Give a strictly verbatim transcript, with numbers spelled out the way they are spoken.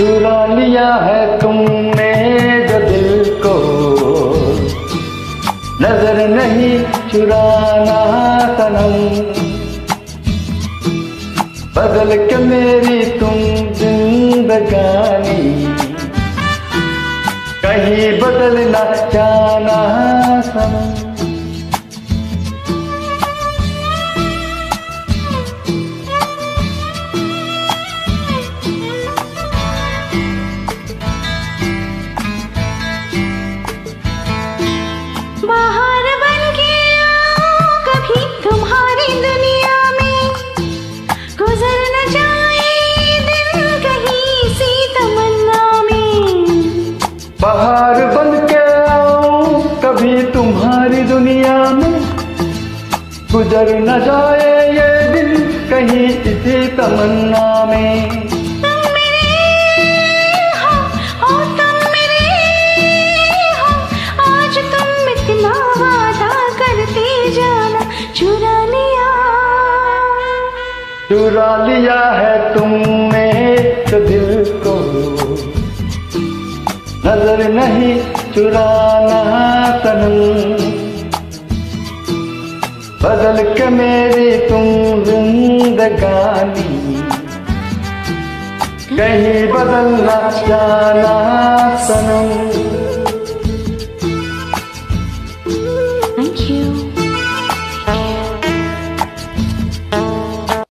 चुरा लिया है तुमने जो दिल को, नजर नहीं चुराना सनम। बदल के मेरी तुम जिंदगानी, कहीं बदल ना जाना सनम। बाहर बन के आओ कभी तुम्हारी दुनिया में, गुजर न जाए दिन कहीं सी तमन्ना में। बाहर बन के आओ कभी तुम्हारी दुनिया में, गुजर न जाए ये दिन कहीं इसी तमन्ना में। चुरा लिया चुरा लिया है तुमने तो दिल को, नजर नहीं चुराना सनम। बदल के मेरी तुम जिंदगानी, कहीं बदल ना जाना सनम।